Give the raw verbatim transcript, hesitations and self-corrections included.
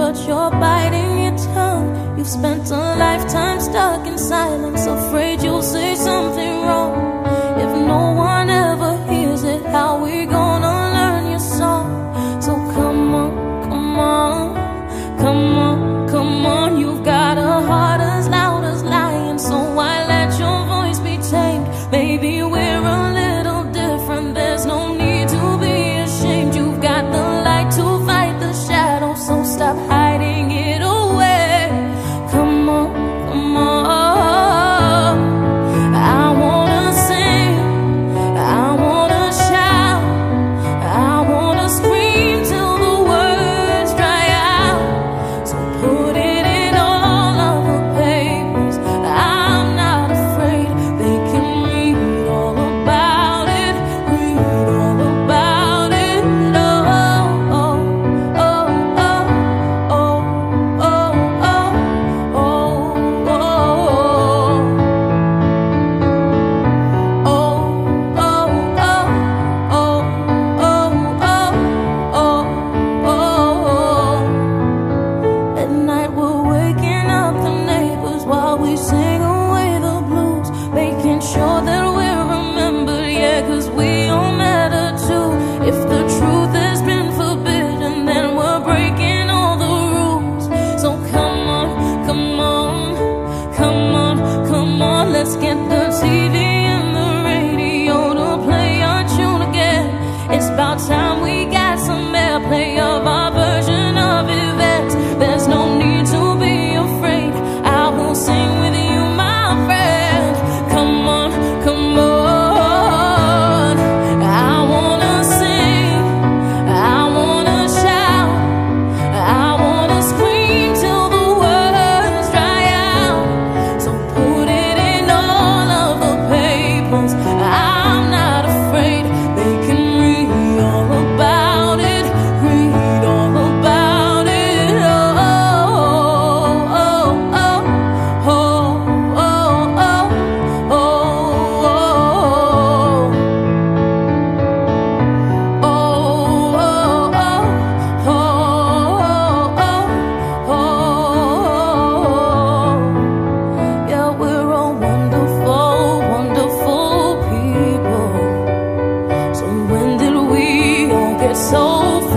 but you're biting your tongue. You've spent a lifetime stuck in silence, afraid you'll say something wrong. If no one ever hears it, how we gonna learn your song? So come on, come on, come on, come on. You've got a heart as loud as lion, so why let your voice be tamed? Maybe we're a little different, there's no need to be ashamed. You've got the light to fight the shadow, so stop hiding it away. Come on, come on. I wanna sing, I wanna shout, I wanna scream till the words dry out. So put it in all of the papers, I'm not afraid. They can read all about it, read all about it. Oh, oh, oh, oh, oh, oh, oh, oh, oh, At night we're waking up the neighbors while we sing away the blues, making sure that we're remembered, yeah, 'cause we all matter too. If the truth has been forbidden, then we're breaking all the rules. So come on, come on, come on, come on. Let's get the T V and the radio to play our tune again. It's about time we got some airplay of our version of events. There's no need to be afraid, I will sing with you, my friend. Come on, come on. I wanna sing, I wanna shout, I wanna scream till the words dry out. So put it in all of the papers, I'm not afraid. They can read all about it, read all about it. Oh, oh, oh, oh, oh, oh, oh, oh, yeah, we're all wonderful, wonderful people. So when did we all get so